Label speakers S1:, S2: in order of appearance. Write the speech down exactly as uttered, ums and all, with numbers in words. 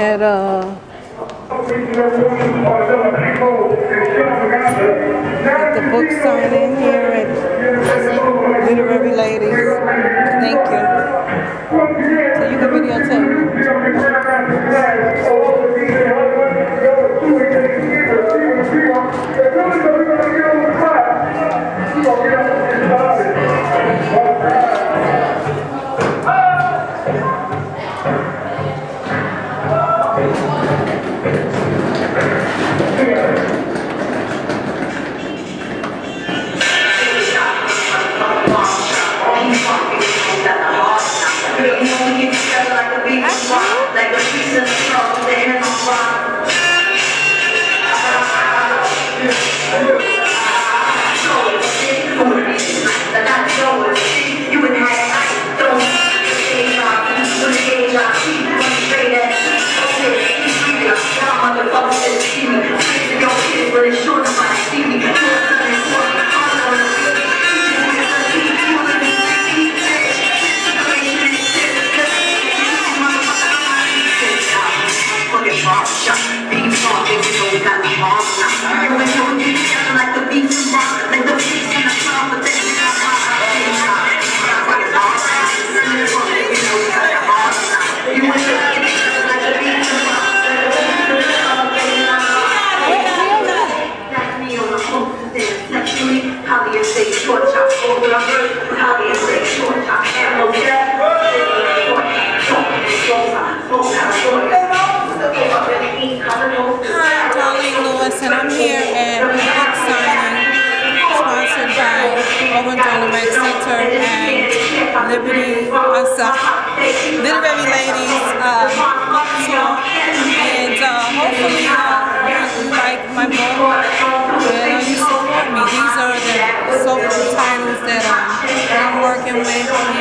S1: at uh, at the book signing here at Literary Ladies. Thank you. So you can videotape me.
S2: Like a piece of salt, the end of the rock. You would have don't change our change our teeth, straight at motherfuckers see me. Your kids, but it's sure nobody see me.
S1: And I'm here at a book signing sponsored by O D one Center and Liberty, uh, sorry, Literary Ladies uh, book tour. And uh, hopefully uh, you like my book and uh, you support me. These are the social titles that um, I'm working with.